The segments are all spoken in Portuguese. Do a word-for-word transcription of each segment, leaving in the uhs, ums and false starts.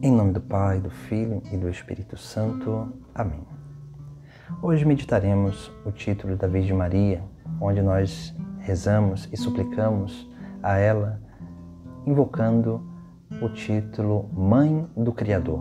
Em nome do Pai, do Filho e do Espírito Santo. Amém. Hoje meditaremos o título da Virgem Maria, onde nós rezamos e suplicamos a ela, invocando o título Mãe do Criador.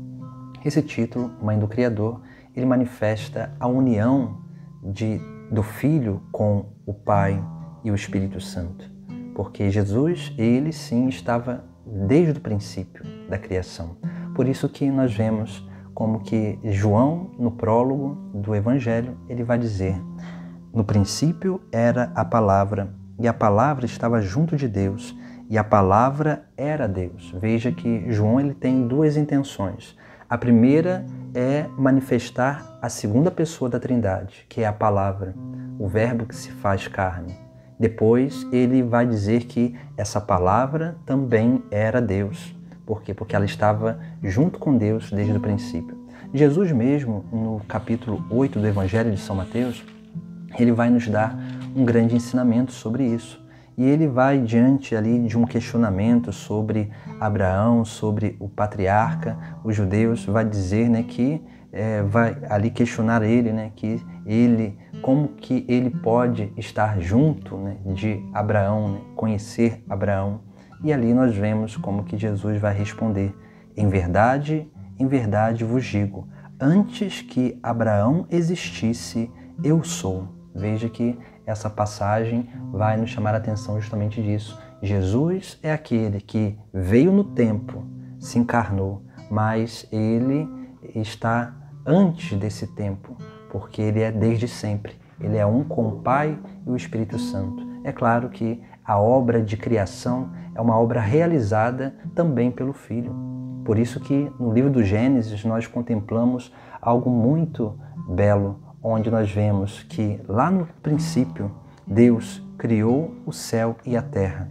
Esse título, Mãe do Criador, ele manifesta a união de, do Filho com o Pai e o Espírito Santo, porque Jesus, ele sim estava desde o princípio da criação. Por isso que nós vemos como que João, no prólogo do Evangelho, ele vai dizer: no princípio era a palavra, e a palavra estava junto de Deus, e a palavra era Deus. Veja que João ele tem duas intenções. A primeira é manifestar a segunda pessoa da Trindade, que é a palavra, o verbo que se faz carne. Depois ele vai dizer que essa palavra também era Deus. Por quê? Porque ela estava junto com Deus desde o princípio. Jesus mesmo, no capítulo oito do Evangelho de São Mateus, ele vai nos dar um grande ensinamento sobre isso. E ele vai diante ali de um questionamento sobre Abraão, sobre o patriarca, os judeus, vai dizer, né, que é, vai ali questionar ele, né, que ele, como que ele pode estar junto, né, de Abraão, né, conhecer Abraão. E ali nós vemos como que Jesus vai responder: em verdade, em verdade vos digo, antes que Abraão existisse, eu sou. Veja que essa passagem vai nos chamar a atenção justamente disso. Jesus é aquele que veio no tempo, se encarnou, mas ele está antes desse tempo, porque ele é desde sempre. Ele é um com o Pai e o Espírito Santo. É claro que a obra de criação é uma obra realizada também pelo Filho. Por isso que no livro do Gênesis nós contemplamos algo muito belo, onde nós vemos que lá no princípio Deus criou o céu e a terra.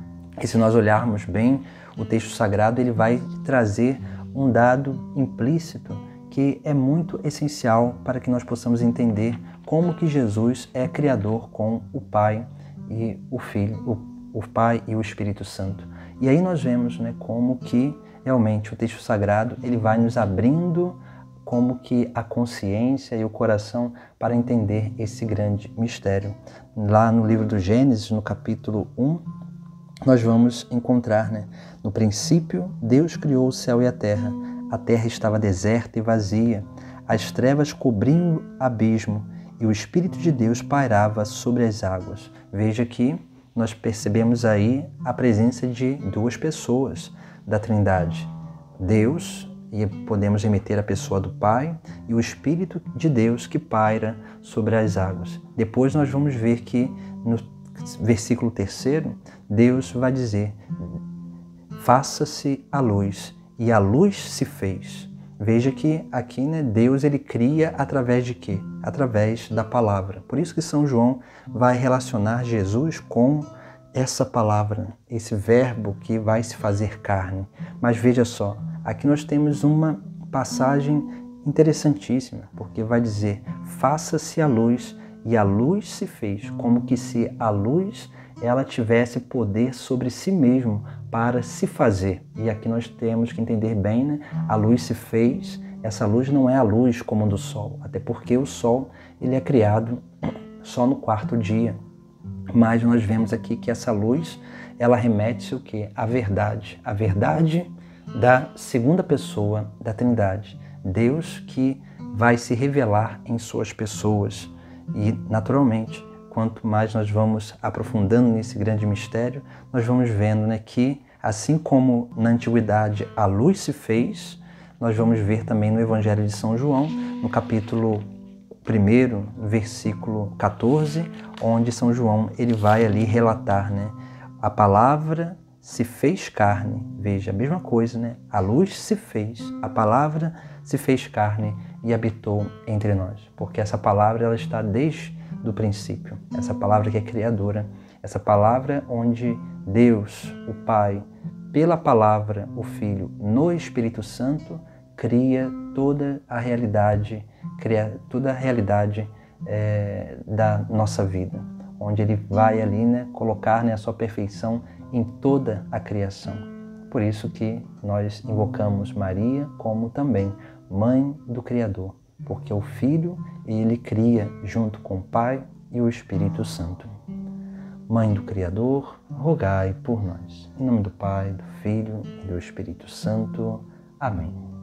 E se nós olharmos bem o texto sagrado, ele vai trazer um dado implícito que é muito essencial para que nós possamos entender como que Jesus é criador com o Pai e o Filho, o, o Pai e o Espírito Santo. E aí nós vemos, né, como que realmente o texto sagrado ele vai nos abrindo como que a consciência e o coração para entender esse grande mistério. Lá no livro do Gênesis, no capítulo um, nós vamos encontrar, né, no princípio, Deus criou o céu e a terra. A terra estava deserta e vazia, as trevas cobriam o abismo e o Espírito de Deus pairava sobre as águas. Veja que nós percebemos aí a presença de duas pessoas da Trindade. Deus, e podemos remeter a pessoa do Pai, e o Espírito de Deus que paira sobre as águas. Depois nós vamos ver que no versículo terceiro, Deus vai dizer: faça-se a luz, e a luz se fez. Veja que aqui, né, Deus ele cria através de quê? Através da palavra. Por isso que São João vai relacionar Jesus com essa palavra, esse verbo que vai se fazer carne. Mas veja só, aqui nós temos uma passagem interessantíssima, porque vai dizer: faça-se a luz, e a luz se fez, como que se a luz ela tivesse poder sobre si mesmo para se fazer. E aqui nós temos que entender bem, né? A luz se fez, essa luz não é a luz como a do sol, até porque o sol ele é criado só no quarto dia. Mas nós vemos aqui que essa luz, ela remete o quê? A verdade, a verdade da segunda pessoa da Trindade. Deus que vai se revelar em suas pessoas. E, naturalmente, quanto mais nós vamos aprofundando nesse grande mistério, nós vamos vendo, né, que, assim como na antiguidade a luz se fez, nós vamos ver também no Evangelho de São João, no capítulo primeiro, versículo quatorze, onde São João ele vai ali relatar, né, a palavra se fez carne. Veja, a mesma coisa, né? A luz se fez, a palavra se fez carne e habitou entre nós. Porque essa palavra ela está desde do princípio, essa palavra que é criadora, essa palavra onde Deus, o Pai, pela palavra, o Filho, no Espírito Santo, cria toda a realidade, cria toda a realidade é, da nossa vida, onde Ele vai ali, né, colocar, né, a sua perfeição em toda a criação. por isso que nós invocamos Maria como também Mãe do Criador, porque o Filho, ele cria junto com o Pai e o Espírito Santo. Mãe do Criador, rogai por nós. Em nome do Pai, do Filho e do Espírito Santo. Amém.